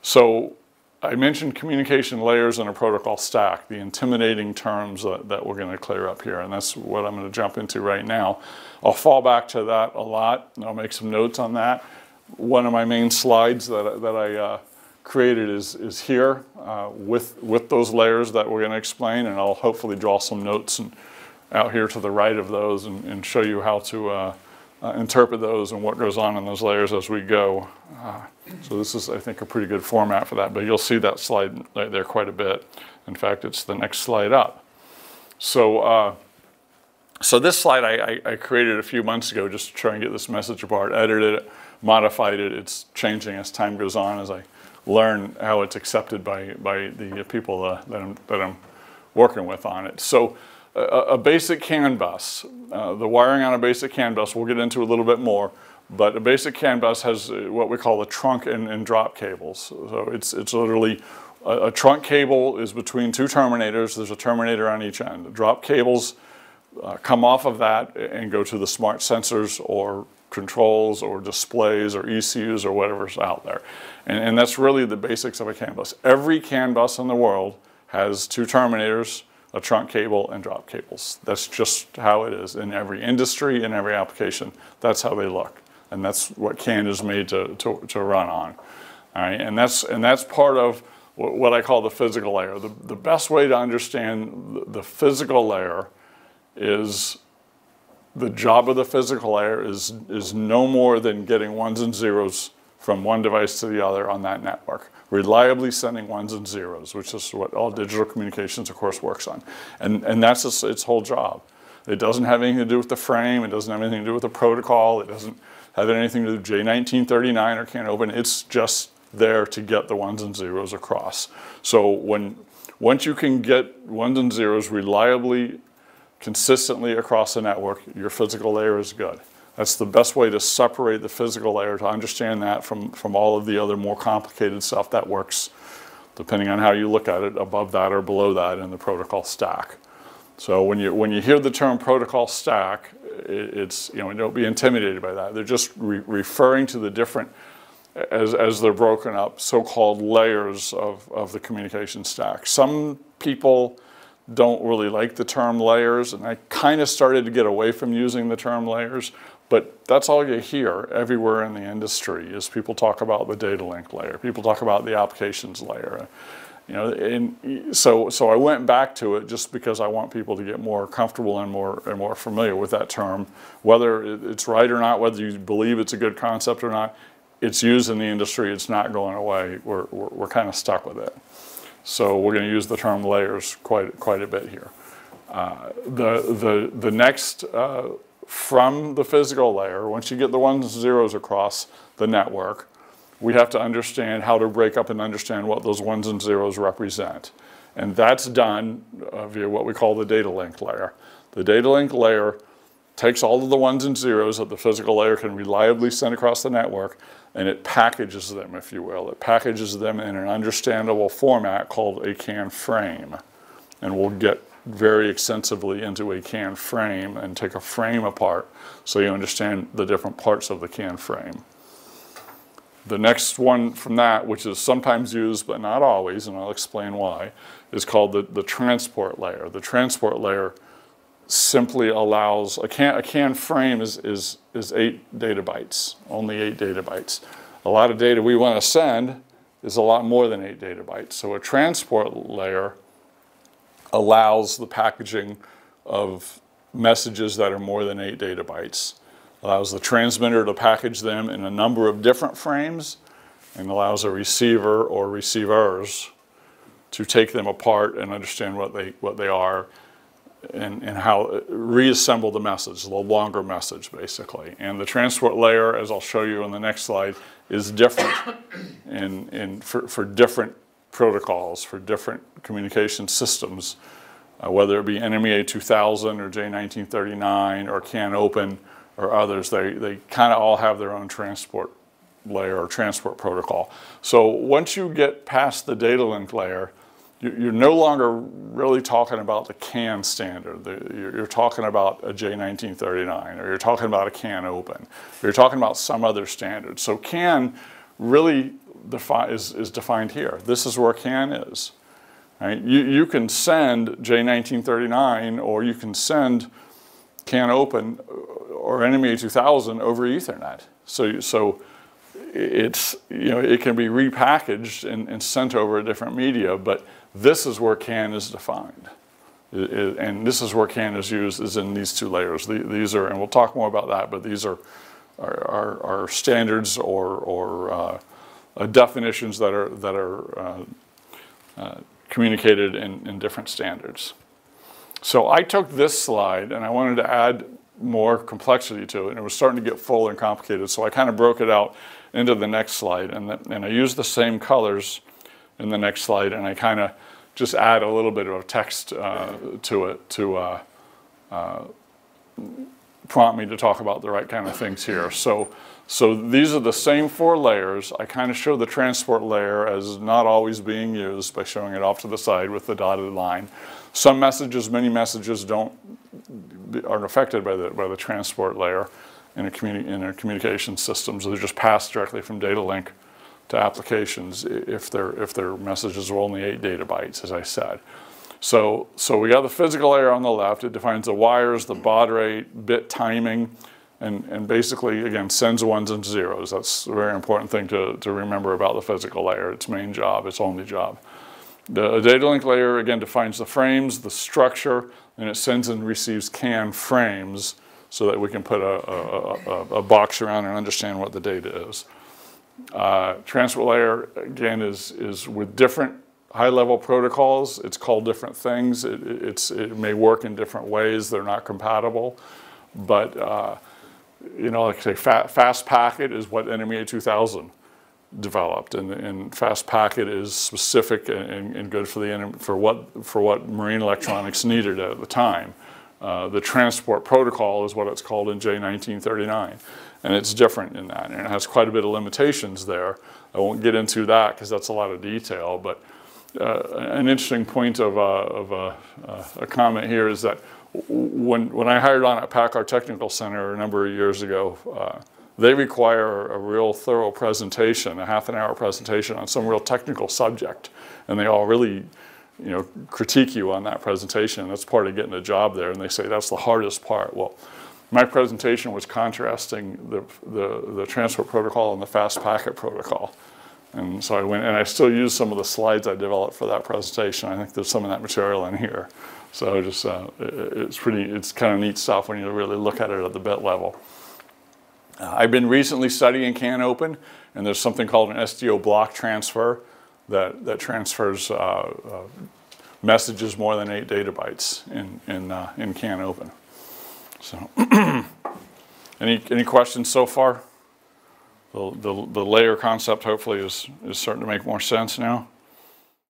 So I mentioned communication layers in a protocol stack, the intimidating terms that we're going to clear up here, and that's what I'm going to jump into right now. I'll fall back to that a lot, and I'll make some notes on that. One of my main slides that I created is here with those layers that we're going to explain, and I'll hopefully draw some notes out here to the right of those and show you how to interpret those and what goes on in those layers as we go. So this is, I think, a pretty good format for that, but you'll see that slide right there quite a bit. In fact, it's the next slide up. So, so this slide I created a few months ago just to try and get this message apart, edited it, modified it. It's changing as time goes on as I learn how it's accepted by the people that I'm working with on it. So a basic CAN bus, the wiring on a basic CAN bus, we'll get into a little bit more, but a basic CAN bus has what we call the trunk and drop cables. So it's literally a trunk cable is between two terminators. There's a terminator on each end. The drop cables come off of that and go to the smart sensors or controls or displays or ECUs or whatever's out there. And that's really the basics of a CAN bus. Every CAN bus in the world has two terminators, a trunk cable, and drop cables. That's just how it is in every industry, in every application. That's how they look. And that's what CAN is made to run on. All right? And that's part of what I call the physical layer. The best way to understand the physical layer is the job of the physical layer is no more than getting ones and zeros from one device to the other on that network. Reliably sending ones and zeros, which is what all digital communications, of course, works on. And that's its whole job. It doesn't have anything to do with the frame. It doesn't have anything to do with the protocol. It doesn't have anything to do with J1939 or CAN open. It's just there to get the ones and zeros across. So once you can get ones and zeros reliably, consistently across the network, your physical layer is good. That's the best way to separate the physical layer, to understand that from all of the other more complicated stuff that works, depending on how you look at it, above that or below that in the protocol stack. So when you hear the term protocol stack, it's, you know, don't be intimidated by that. They're just referring to the different, as they're broken up, so-called layers of the communication stack. Some people don't really like the term layers, and I kind of started to get away from using the term layers, but that's all you hear everywhere in the industry is people talk about the Datalink layer, people talk about the applications layer. You know, and so I went back to it just because I want people to get more comfortable and more familiar with that term, whether it's right or not, whether you believe it's a good concept or not. It's used in the industry. It's not going away. We're kind of stuck with it. So we're going to use the term layers quite a bit here. The next from the physical layer, once you get the ones and zeros across the network, we have to understand how to break up and understand what those ones and zeros represent. And that's done via what we call the Datalink layer. The Datalink layer takes all of the ones and zeros that the physical layer can reliably send across the network, and it packages them, if you will. It packages them in an understandable format called a CAN frame. And we'll get very extensively into a CAN frame and take a frame apart so you understand the different parts of the CAN frame. The next one from that, which is sometimes used but not always, and I'll explain why, is called the transport layer. The transport layer simply allows, a CAN frame is 8 data bytes, only 8 data bytes. A lot of data we want to send is a lot more than 8 data bytes. So a transport layer allows the packaging of messages that are more than 8 data bytes. Allows the transmitter to package them in a number of different frames, and allows a receiver or receivers to take them apart and understand what they are and how reassemble the message, the longer message basically. And the transport layer, as I'll show you on the next slide, is different for different protocols, for different communication systems, whether it be NMEA 2000 or J1939 or CAN open or others. They kind of all have their own transport layer or transport protocol. So once you get past the Datalink layer, you're no longer really talking about the CAN standard. You're talking about a J1939, or you're talking about a CAN open, or you're talking about some other standard. So CAN really, is defined here. This is where CAN is. Right? You can send J1939, or you can send CAN open or NMEA 2000 over Ethernet. So it's, it can be repackaged and sent over a different media, but this is where CAN is defined. And this is where CAN is used, is in these two layers. These are, and we'll talk more about that, but these are standards or definitions that are communicated in different standards. So I took this slide and I wanted to add more complexity to it, and it was starting to get full and complicated, so I kind of broke it out into the next slide, and I used the same colors in the next slide, and I kind of just add a little bit of text to it to prompt me to talk about the right kind of things here. So these are the same 4 layers. I kind of show the transport layer as not always being used by showing it off to the side with the dotted line. Some messages, many messages aren't affected by the transport layer in a communication systems. They're just passed directly from data link to applications if their messages are only 8 data bytes, as I said. So we got the physical layer on the left. It defines the wires, the baud rate, bit timing, and basically, again, sends ones and zeros. That's a very important thing to remember about the physical layer. Its main job, its only job. The Datalink layer, again, defines the frames, the structure, and it sends and receives CAN frames so that we can put a box around and understand what the data is. Transport layer, again, is with different high-level protocols. It's called different things. It may work in different ways. They're not compatible. But, like say, fast packet is what NMEA 2000 developed, and fast packet is specific and good for what marine electronics needed at the time. The transport protocol is what it's called in J1939, and it's different in that, and it has quite a bit of limitations there. I won't get into that because that's a lot of detail, but an interesting point of a comment here is that when I hired on at Packard Technical Center a number of years ago, they require a real thorough presentation, a half-an-hour presentation on some real technical subject, and they all really, critique you on that presentation. That's part of getting a job there, and they say that's the hardest part. Well, my presentation was contrasting the transport protocol and the fast packet protocol, and so I went, and I still use some of the slides I developed for that presentation. I think there's some of that material in here. So just it's kind of neat stuff when you really look at it at the bit level. I've been recently studying CAN open, and there's something called an SDO block transfer that transfers messages more than 8 data bytes in CAN open. So, any questions so far? The layer concept hopefully is starting to make more sense now.